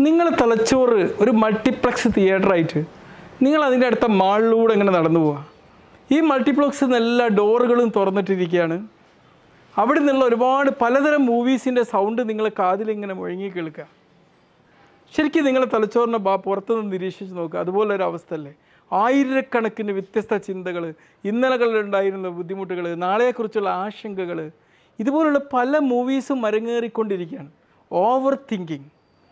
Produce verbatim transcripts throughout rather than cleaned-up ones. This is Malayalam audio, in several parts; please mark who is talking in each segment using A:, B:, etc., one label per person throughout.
A: നിങ്ങളുടെ തലച്ചോറ് ഒരു മൾട്ടിപ്ലക്സ് തിയേറ്ററായിട്ട് നിങ്ങൾ അതിൻ്റെ അടുത്ത മാളിലൂടെ ഇങ്ങനെ നടന്നു പോവുക. ഈ മൾട്ടിപ്ലക്സിൽ എല്ലാ ഡോറുകളും തുറന്നിട്ടിരിക്കുകയാണ്. അവിടെ നിന്നുള്ള ഒരുപാട് പലതരം മൂവീസിൻ്റെ സൗണ്ട് നിങ്ങളെ കാതിലിങ്ങനെ മുഴങ്ങി കേൾക്കുക. ശരിക്കും നിങ്ങളെ തലച്ചോറിനെ ബാ പുറത്തുനിന്ന് നിരീക്ഷിച്ച് നോക്കുക. അതുപോലെ ഒരു അവസ്ഥ അല്ലേ? ആയിരക്കണക്കിന് വ്യത്യസ്ത ചിന്തകൾ, ഇന്നലകളിലുണ്ടായിരുന്ന ബുദ്ധിമുട്ടുകൾ, നാളെക്കുറിച്ചുള്ള ആശങ്കകൾ, ഇതുപോലുള്ള പല മൂവീസും അരങ്ങേറിക്കൊണ്ടിരിക്കുകയാണ്. ഓവർ തിങ്കിങ്,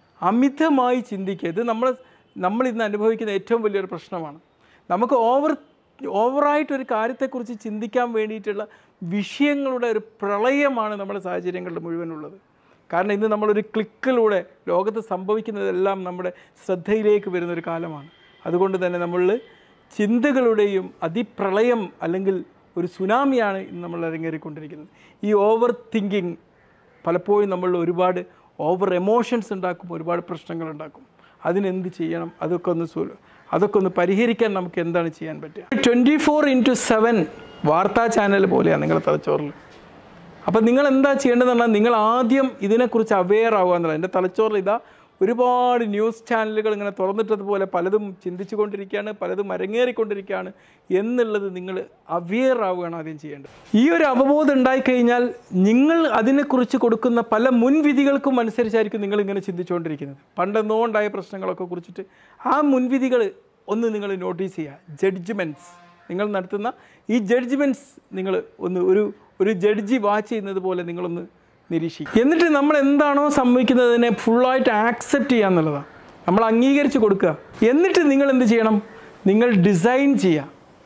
A: അമിതമായി ചിന്തിക്കുക. ഇത് നമ്മൾ നമ്മൾ ഇന്ന് അനുഭവിക്കുന്ന ഏറ്റവും വലിയൊരു പ്രശ്നമാണ്. നമുക്ക് ഓവർ ഓവറായിട്ടൊരു കാര്യത്തെക്കുറിച്ച് ചിന്തിക്കാൻ വേണ്ടിയിട്ടുള്ള വിഷയങ്ങളുടെ ഒരു പ്രളയമാണ് നമ്മുടെ സാഹചര്യങ്ങളുടെ മുഴുവനുള്ളത്. കാരണം ഇന്ന് നമ്മളൊരു ക്ലിക്കിലൂടെ ലോകത്ത് സംഭവിക്കുന്നതെല്ലാം നമ്മുടെ ശ്രദ്ധയിലേക്ക് വരുന്നൊരു കാലമാണ്. അതുകൊണ്ട് തന്നെ നമ്മളിൽ ചിന്തകളുടെയും അതിപ്രളയം അല്ലെങ്കിൽ ഒരു സുനാമിയാണ് ഇന്ന് നമ്മൾ അരങ്ങേറിക്കൊണ്ടിരിക്കുന്നത്. ഈ ഓവർ തിങ്കിങ് പലപ്പോഴും നമ്മൾ ഒരുപാട് ഓവർ എമോഷൻസ് ഉണ്ടാക്കും, ഒരുപാട് പ്രശ്നങ്ങളുണ്ടാക്കും. അതിനെന്ത് ചെയ്യണം? അതൊക്കെ ഒന്ന് സു അതൊക്കെ ഒന്ന് പരിഹരിക്കാൻ നമുക്ക് എന്താണ് ചെയ്യാൻ പറ്റുക? ട്വൻറ്റി ഫോർ ഇൻറ്റു സെവൻ വാർത്താ ചാനൽ പോലെയാണ് നിങ്ങളുടെ തലച്ചോറിൽ. അപ്പം നിങ്ങൾ എന്താ ചെയ്യേണ്ടതെന്ന് പറഞ്ഞാൽ നിങ്ങൾ ആദ്യം ഇതിനെക്കുറിച്ച് അവെയർ ആവുക എന്നുള്ളത്. എൻ്റെ തലച്ചോറിൽ ഇതാ ഒരുപാട് ന്യൂസ് ചാനലുകൾ ഇങ്ങനെ തുറന്നിട്ടതുപോലെ പലതും ചിന്തിച്ചു കൊണ്ടിരിക്കുകയാണ്, പലതും അരങ്ങേറിക്കൊണ്ടിരിക്കുകയാണ് എന്നുള്ളത് നിങ്ങൾ അവെയർ ആവുകയാണ് ആദ്യം ചെയ്യേണ്ടത്. ഈ ഒരു അവബോധം ഉണ്ടായിക്കഴിഞ്ഞാൽ നിങ്ങൾ അതിനെക്കുറിച്ച് കൊടുക്കുന്ന പല മുൻവിധികൾക്കും അനുസരിച്ചായിരിക്കും നിങ്ങളിങ്ങനെ ചിന്തിച്ചുകൊണ്ടിരിക്കുന്നത്. പണ്ടെന്നോ ഉണ്ടായ പ്രശ്നങ്ങളൊക്കെ കുറിച്ചിട്ട് ആ മുൻവിധികൾ ഒന്ന് നിങ്ങൾ നോട്ടീസ് ചെയ്യുക. ജഡ്ജ്മെൻറ്റ്സ് നിങ്ങൾ നടത്തുന്ന ഈ ജഡ്ജ്മെൻറ്റ്സ് നിങ്ങൾ ഒന്ന് ഒരു ഒരു ജഡ്ജി വാച്ച് ചെയ്യുന്നത് പോലെ നിങ്ങളൊന്ന് നിരീക്ഷിക്കുക. എന്നിട്ട് നമ്മൾ എന്താണോ സംഭവിക്കുന്നതിനെ ഫുള്ളായിട്ട് ആക്സെപ്റ്റ് ചെയ്യുക എന്നുള്ളതാണ്. നമ്മൾ അംഗീകരിച്ച് കൊടുക്കുക. എന്നിട്ട് നിങ്ങൾ എന്ത് ചെയ്യണം? നിങ്ങൾ ഡിസൈൻ ചെയ്യുക.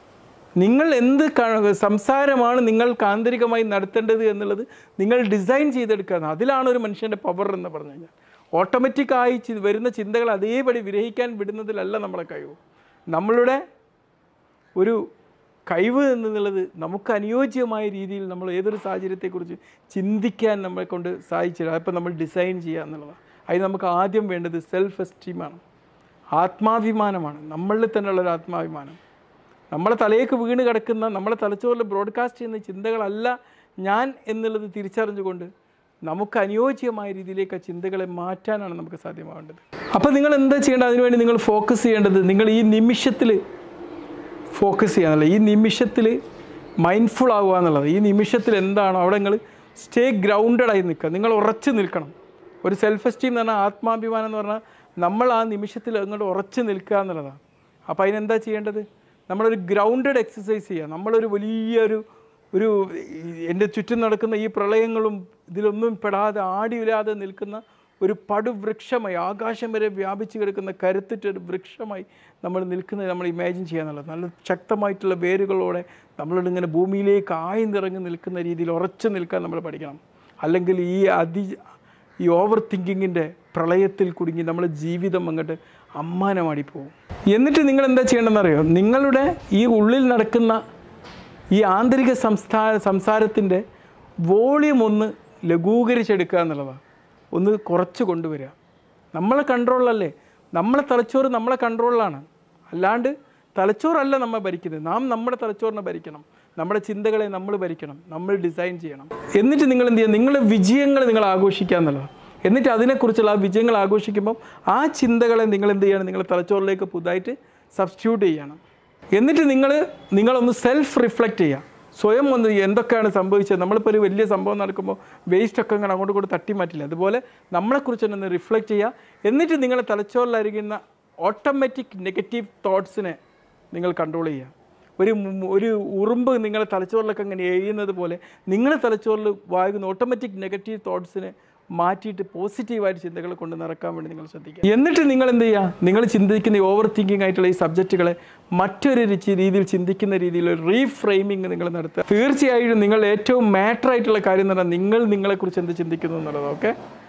A: നിങ്ങൾ എന്ത് സംസാരമാണ് നിങ്ങൾ ആന്തരികമായി നടത്തേണ്ടത് എന്നുള്ളത് നിങ്ങൾ ഡിസൈൻ ചെയ്തെടുക്കുക. അതിലാണ് ഒരു മനുഷ്യൻ്റെ പവർ എന്ന് പറഞ്ഞു കഴിഞ്ഞാൽ. ഓട്ടോമാറ്റിക്കായി വരുന്ന ചിന്തകൾ അതേപടി വിരഹിക്കാൻ വിടുന്നതിലല്ല നമ്മളെ കഴിവ്. നമ്മളുടെ ഒരു കഴിവ് എന്നുള്ളത് നമുക്ക് അനുയോജ്യമായ രീതിയിൽ നമ്മൾ ഏതൊരു സാഹചര്യത്തെക്കുറിച്ച് ചിന്തിക്കാൻ നമ്മളെ കൊണ്ട് സാധിച്ചില്ല. അപ്പോൾ നമ്മൾ ഡിസൈൻ ചെയ്യുക എന്നുള്ളതാണ്. അതിന് നമുക്ക് ആദ്യം വേണ്ടത് സെൽഫ് എസ്റ്റീമാണ്, ആത്മാഭിമാനമാണ്. നമ്മളിൽ തന്നെയുള്ളൊരു ആത്മാഭിമാനം. നമ്മളെ തലയേക്ക് വീണ് കിടക്കുന്ന, നമ്മളെ തലച്ചോറിൽ ബ്രോഡ്കാസ്റ്റ് ചെയ്യുന്ന ചിന്തകളല്ല ഞാൻ എന്നുള്ളത് തിരിച്ചറിഞ്ഞുകൊണ്ട് നമുക്ക് അനുയോജ്യമായ രീതിയിലേക്ക് ആ ചിന്തകളെ മാറ്റാനാണ് നമുക്ക് സാധ്യമാവേണ്ടത്. അപ്പോൾ നിങ്ങൾ എന്താ ചെയ്യേണ്ടത്? അതിനുവേണ്ടി നിങ്ങൾ ഫോക്കസ് ചെയ്യേണ്ടത് നിങ്ങൾ ഈ നിമിഷത്തിൽ ഫോക്കസ് ചെയ്യാന്നുള്ളത്. ഈ നിമിഷത്തിൽ മൈൻഡ്ഫുൾ ആവുക എന്നുള്ളത്. ഈ നിമിഷത്തിൽ എന്താണോ അവിടെ നിങ്ങൾ സ്റ്റേ ഗ്രൗണ്ടഡായി നിൽക്കുക. നിങ്ങൾ ഉറച്ചു നിൽക്കണം. ഒരു സെൽഫ് എസ്റ്റീം എന്ന് പറഞ്ഞാൽ, ആത്മാഭിമാനം എന്ന് പറഞ്ഞാൽ നമ്മൾ ആ നിമിഷത്തിൽ അങ്ങോട്ട് ഉറച്ചു നിൽക്കുക എന്നുള്ളതാണ്. അപ്പോൾ അതിനെന്താ ചെയ്യേണ്ടത്? നമ്മളൊരു ഗ്രൗണ്ടഡ് എക്സസൈസ് ചെയ്യുക. നമ്മളൊരു വലിയൊരു ഒരു എൻ്റെ ചുറ്റും നടക്കുന്ന ഈ പ്രളയങ്ങളും ഇതിലൊന്നും പെടാതെ ആടിയില്ലാതെ നിൽക്കുന്ന ഒരു പടുവൃക്ഷമായി, ആകാശം വരെ വ്യാപിച്ച് കിടക്കുന്ന കരുത്തിട്ടൊരു വൃക്ഷമായി നമ്മൾ നിൽക്കുന്നത് നമ്മൾ ഇമാജിൻ ചെയ്യുക എന്നുള്ളത്. നല്ല ശക്തമായിട്ടുള്ള വേരുകളോടെ നമ്മളിങ്ങനെ ഭൂമിയിലേക്ക് ആഴ്ന്നിറങ്ങി നിൽക്കുന്ന രീതിയിൽ ഉറച്ചു നിൽക്കാൻ നമ്മൾ പഠിക്കണം. അല്ലെങ്കിൽ ഈ അതി ഈ ഓവർ തിങ്കിങ്ങിൻ്റെ പ്രളയത്തിൽ കുടുങ്ങി നമ്മളെ ജീവിതം അങ്ങോട്ട് അമ്മാനമാടി പോകും. എന്നിട്ട് നിങ്ങൾ എന്താ ചെയ്യേണ്ടതെന്നറിയോ? നിങ്ങളുടെ ഈ ഉള്ളിൽ നടക്കുന്ന ഈ ആന്തരിക സംസ്ഥാന സംസാരത്തിൻ്റെ വോളിയം ഒന്ന് ലഘൂകരിച്ചെടുക്കുക എന്നുള്ളതാണ്. ഒന്ന് കുറച്ച് കൊണ്ടുവരിക. നമ്മളെ കൺട്രോളിലല്ലേ? നമ്മളെ തലച്ചോറ് നമ്മളെ കൺട്രോളിലാണ്. അല്ലാണ്ട് തലച്ചോറല്ല നമ്മൾ ഭരിക്കുന്നത്. നാം നമ്മുടെ തലച്ചോറിനെ ഭരിക്കണം. നമ്മുടെ ചിന്തകളെ നമ്മൾ ഭരിക്കണം. നമ്മൾ ഡിസൈൻ ചെയ്യണം. എന്നിട്ട് നിങ്ങൾ എന്ത് ചെയ്യുക? നിങ്ങളുടെ വിജയങ്ങൾ നിങ്ങൾ ആഘോഷിക്കുക എന്നുള്ളതാണ്. എന്നിട്ട് അതിനെക്കുറിച്ചുള്ള ആ വിജയങ്ങൾ ആഘോഷിക്കുമ്പം ആ ചിന്തകളെ നിങ്ങൾ എന്ത് ചെയ്യണം? നിങ്ങളുടെ തലച്ചോറിലേക്ക് പുതുതായിട്ട് സബ്സ്റ്റിറ്റ്യൂട്ട് ചെയ്യണം. എന്നിട്ട് നിങ്ങൾ നിങ്ങളൊന്ന് സെൽഫ് റിഫ്ലക്റ്റ് ചെയ്യുക. സ്വയം ഒന്ന് എന്തൊക്കെയാണ് സംഭവിച്ചത്. നമ്മളിപ്പോൾ ഒരു വലിയ സംഭവം നടക്കുമ്പോൾ വേസ്റ്റൊക്കെ ഇങ്ങനെ അങ്ങോട്ട് കൂടെ തട്ടി മാറ്റില്ല. അതുപോലെ നമ്മളെക്കുറിച്ച് തന്നെ ഒന്ന് റിഫ്ലക്റ്റ് ചെയ്യുക. എന്നിട്ട് നിങ്ങളുടെ തലച്ചോറിലായിരിക്കുന്ന ഓട്ടോമാറ്റിക് നെഗറ്റീവ് തോട്ട്സിനെ നിങ്ങൾ കൺട്രോൾ ചെയ്യുക. ഒരു ഒരു ഉറുമ്പ് നിങ്ങളുടെ തലച്ചോറിലൊക്കെ ഇങ്ങനെ എഴുതുന്നത് പോലെ നിങ്ങളുടെ തലച്ചോറിൽ വായിക്കുന്ന ഓട്ടോമാറ്റിക് നെഗറ്റീവ് തോട്ട്സിനെ മാറ്റിയിട്ട് പോസിറ്റീവായിട്ട് ചിന്തകൾ കൊണ്ട് നിറക്കാൻ വേണ്ടി നിങ്ങൾ ശ്രദ്ധിക്കുക. എന്നിട്ട് നിങ്ങൾ എന്ത് ചെയ്യുക? നിങ്ങൾ ചിന്തിക്കുന്ന ഈ ഓവർ തിങ്കിങ് ആയിട്ടുള്ള ഈ സബ്ജക്റ്റുകളെ മറ്റൊരു രീതിയിൽ ചിന്തിക്കുന്ന രീതിയിൽ ഒരു റീഫ്രെയിമിങ് നിങ്ങൾ നടത്തുക. തീർച്ചയായിട്ടും നിങ്ങൾ ഏറ്റവും മാറ്റർ ആയിട്ടുള്ള കാര്യം എന്ന് പറഞ്ഞാൽ നിങ്ങൾ നിങ്ങളെക്കുറിച്ച് എന്ത് ചിന്തിക്കുന്നു എന്നുള്ളത്. ഓക്കെ.